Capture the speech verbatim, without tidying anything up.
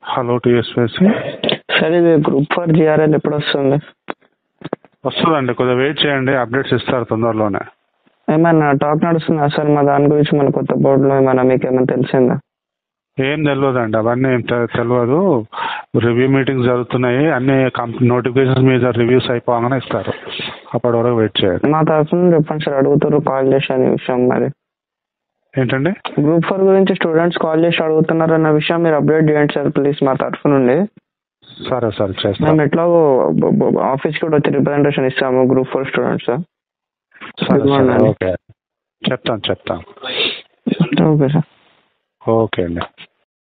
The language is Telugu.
Hello TSPSC. సార్ ఇది గ్రూప్ ఫోర్ జిఆర్ఎల్ ఎప్పుడు వస్తుంది? వస్తుందండి, కొద్దిగా వెయిట్ చేయండి, అప్డేట్స్ ఇస్తారు తొందరలోనే. ఏమన్నా టాక్ నడుస్తుందా సార్ మా దాని గురించి? మన కొత్త బోర్డులో ఏమన్నా మీకు ఏమైనా తెలిసిందా? ఏం తెలియదండి, అవన్నీ ఏం తె- తెలియదు. రివ్యూ మీటింగ్స్ జరుగుతున్నాయి, అన్ని కంపెనీ నోటిఫికేషన్స్ మీద రివ్యూస్ అయిపోగానే ఇస్తారు. అప్పటి వరకు వెయిట్ చేయండి. మా తరఫున చెప్పండి సార్, అడుగుతారు కాల్ చేసి అనే విషయం. మరి ఏంటండి? గ్రూప్ ఫోర్ గురించి స్టూడెంట్స్ కాల్ చేసి అడుగుతున్నారు అన్న విషయం మీరు అప్డేట్ చేయండి సార్ ప్లీజ్ మా తరఫు నుండి. సరే సరే చేస్తాం. మేము ఎట్లాగో ఆఫీస్కి కూడా వచ్చి రిప్రజెంటేషన్ ఇస్తాము గ్రూప్ ఫోర్ స్టూడెంట్స్. సరే సరే ఓకే, చెప్తాను చెప్తాను. Okay sir. ఓకే అండి.